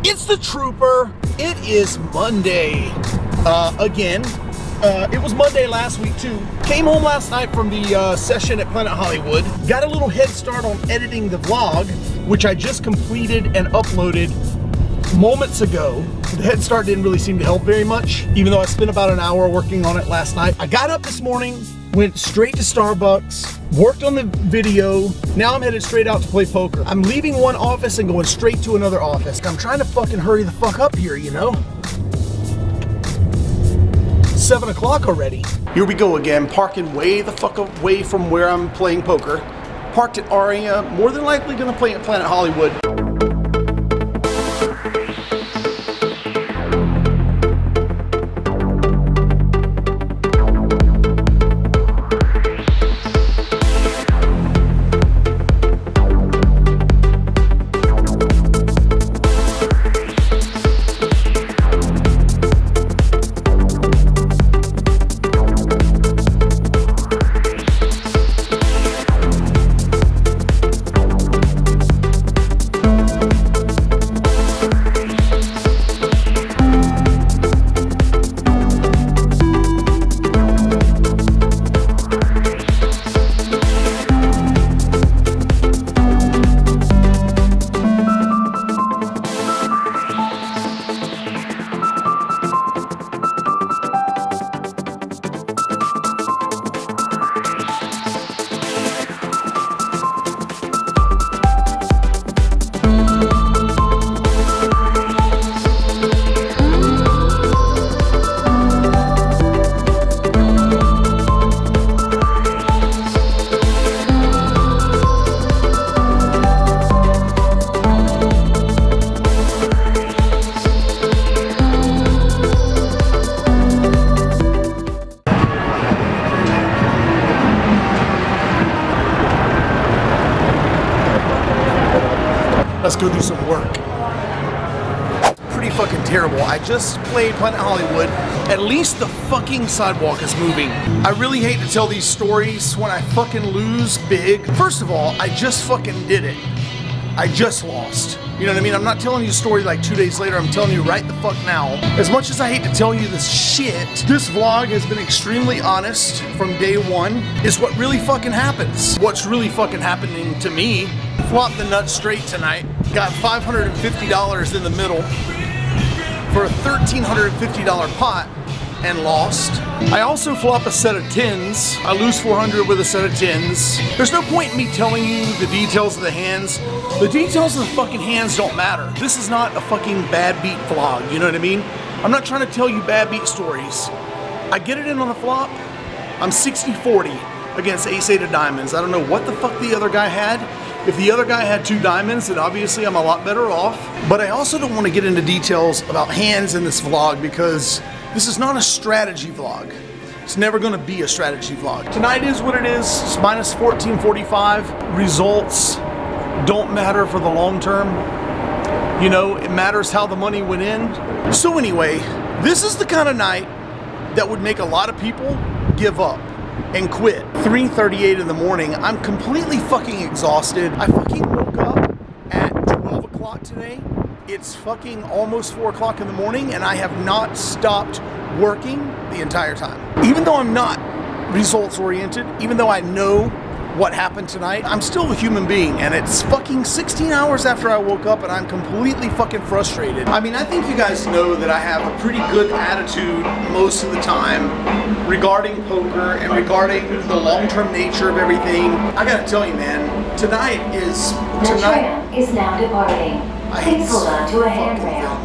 It's the Trooper. It is Monday. Again. It was Monday last week too. Came home last night from the session at Planet Hollywood. Got a little head start on editing the vlog, which I just completed and uploaded moments ago. The head start didn't really seem to help very much, even though I spent about an hour working on it last night. I got up this morning, went straight to Starbucks, worked on the video. Now I'm headed straight out to play poker. I'm leaving one office and going straight to another office. I'm trying to fucking hurry the fuck up here, you know? 7 o'clock already. Here we go again, parking way the fuck away from where I'm playing poker. Parked at Aria, more than likely gonna play at Planet Hollywood. Let's go do some work. Pretty fucking terrible. I just played Planet Hollywood. At least the fucking sidewalk is moving. I really hate to tell these stories when I fucking lose big. First of all, I just fucking did it. I just lost. You know what I mean? I'm not telling you a story like 2 days later. I'm telling you right the fuck now. As much as I hate to tell you this shit, this vlog has been extremely honest from day one. Is what really fucking happens. What's really fucking happening to me. Flopped the nuts straight tonight. Got $550 in the middle for a $1,350 pot and lost. I also flop a set of 10s. I lose 400 with a set of 10s. There's no point in me telling you the details of the hands. The details of the fucking hands don't matter. This is not a fucking bad beat vlog, you know what I mean? I'm not trying to tell you bad beat stories. I get it in on the flop. I'm 60-40 against ace-8 of diamonds. I don't know what the fuck the other guy had. If the other guy had 2 diamonds, then obviously I'm a lot better off. But I also don't want to get into details about hands in this vlog because this is not a strategy vlog. It's never going to be a strategy vlog. Tonight is what it is. It's minus 1445. Results don't matter for the long term. You know, it matters how the money went in. So anyway, this is the kind of night that would make a lot of people give up and quit. 3:38 in the morning. I'm completely fucking exhausted. I fucking woke up at 12 o'clock today. It's fucking almost 4 o'clock in the morning and I have not stopped working the entire time. Even though I'm not results oriented, even though I know what happened tonight, I'm still a human being and it's fucking 16 hours after I woke up and I'm completely fucking frustrated. I mean, I think you guys know that I have a pretty good attitude most of the time regarding poker and regarding the long-term nature of everything. I gotta tell you, man, tonight is now departing. Please hold on to a handrail.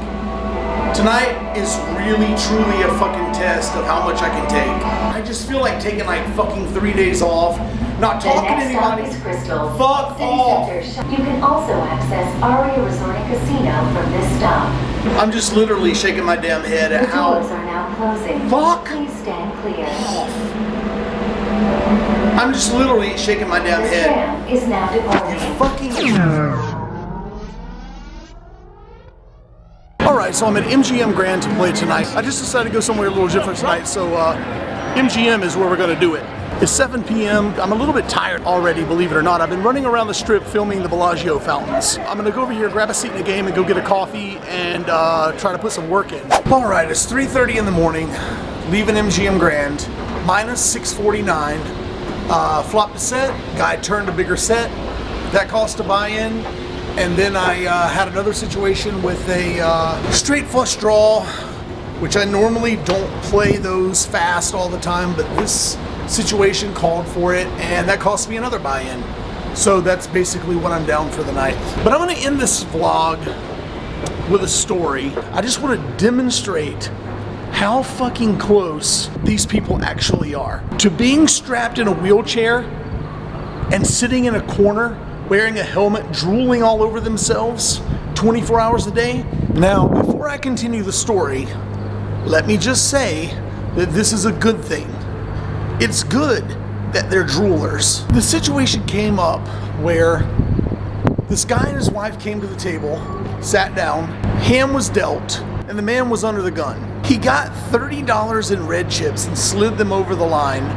Tonight is really, truly a fucking test of how much I can take. I just feel like taking like fucking 3 days off, not talking to anybody. Next stop is Crystal. Fuck off. You can also access Aria Resort and Casino from this stop. I'm just literally shaking my damn head at how. The doors are now closing. Fuck Please stand clear. I'm just literally shaking my damn head. Tram is now departing. Fucking. Alright, so I'm at MGM Grand to play tonight. I just decided to go somewhere a little different tonight, so MGM is where we're going to do it. It's 7 p.m. I'm a little bit tired already, believe it or not. I've been running around the strip filming the Bellagio fountains. I'm gonna go over here, grab a seat in the game, and go get a coffee and try to put some work in. All right, it's 3:30 in the morning, leaving MGM Grand, minus 649. Flopped a set, guy turned a bigger set. That cost a buy-in. And then I had another situation with a straight flush draw, which I normally don't play those fast all the time, but this situation called for it, and that cost me another buy-in. So that's basically what I'm down for the night. But I'm gonna end this vlog with a story. I just wanna demonstrate how fucking close these people actually are to being strapped in a wheelchair and sitting in a corner wearing a helmet, drooling all over themselves 24 hours a day. Now, before I continue the story, let me just say that this is a good thing. It's good that they're droolers. The situation came up where this guy and his wife came to the table, sat down, hand was dealt, and the man was under the gun. He got $30 in red chips and slid them over the line,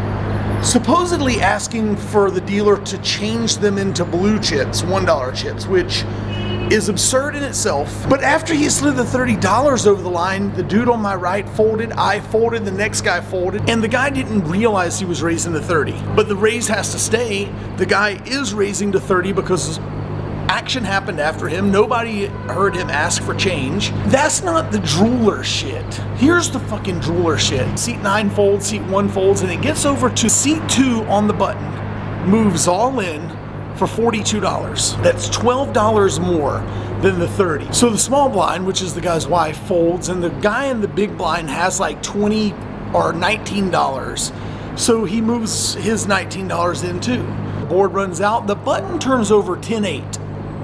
supposedly asking for the dealer to change them into blue chips, $1 chips, which is absurd in itself. But after he slid the $30 over the line, the dude on my right folded, I folded, the next guy folded, and the guy didn't realize he was raising to 30. But the raise has to stay. The guy is raising to 30 because action happened after him. Nobody heard him ask for change. That's not the drooler shit. Here's the fucking drooler shit. Seat 9 folds, seat 1 folds, and it gets over to seat 2 on the button. Moves all in for $42. That's $12 more than the 30. So the small blind, which is the guy's wife, folds, and the guy in the big blind has like $20 or $19. So he moves his $19 in too. The board runs out, the button turns over 10-8.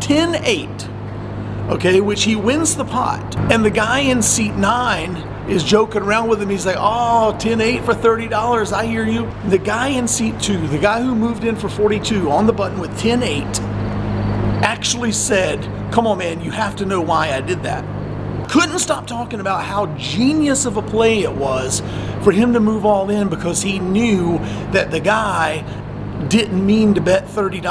10-8, okay, which he wins the pot. And the guy in seat 9 is joking around with him. He's like, oh, 10-8 for $30, I hear you. The guy in seat 2, the guy who moved in for 42 on the button with 10-8, actually said, come on man, you have to know why I did that. Couldn't stop talking about how genius of a play it was for him to move all in because he knew that the guy didn't mean to bet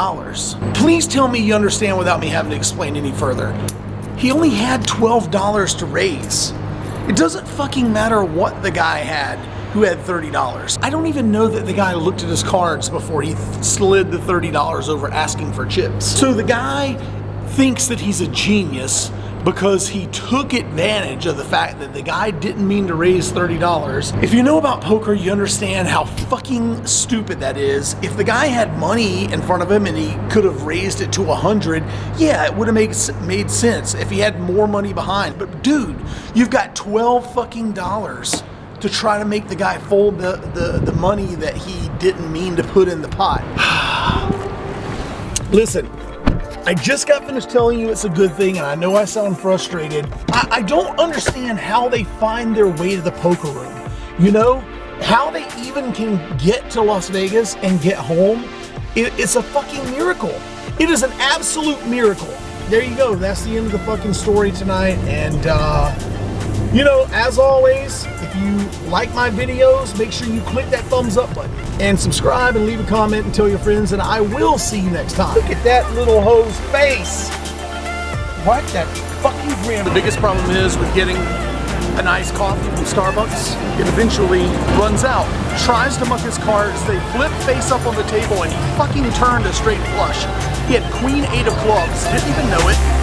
$30. Please tell me you understand without me having to explain any further. He only had $12 to raise. It doesn't fucking matter what the guy had who had $30. I don't even know that the guy looked at his cards before he slid the $30 over asking for chips. So the guy thinks that he's a genius because he took advantage of the fact that the guy didn't mean to raise $30. If you know about poker, you understand how fucking stupid that is. If the guy had money in front of him and he could have raised it to 100, yeah, it would have made sense if he had more money behind. But dude, you've got $12 fucking dollars to try to make the guy fold the money that he didn't mean to put in the pot. Listen, I just got finished telling you it's a good thing, and I know I sound frustrated. I don't understand how they find their way to the poker room. You know, how they even can get to Las Vegas and get home. It's a fucking miracle. It is an absolute miracle. There you go. That's the end of the fucking story tonight. And, you know, as always, if you like my videos, make sure you click that thumbs up button and subscribe and leave a comment and tell your friends, and I will see you next time. Look at that little hoe's face. What that fucking grin. The biggest problem is with getting an iced coffee from Starbucks, it eventually runs out. Tries to muck his cards, they flip face up on the table, and he fucking turned a straight flush. He had queen 8 of clubs, didn't even know it.